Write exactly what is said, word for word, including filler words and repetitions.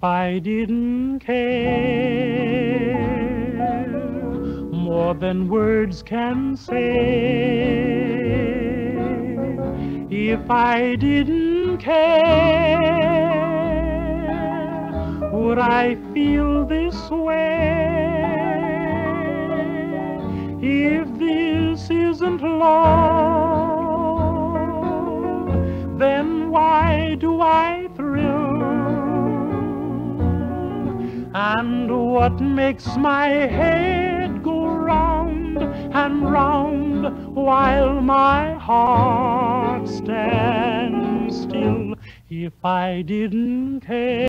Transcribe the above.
I didn't care more than words can say, if I didn't care, would I feel this way? If this isn't love, then why do I thrill? And what makes my head go round and round while my heart stands still? If I didn't care.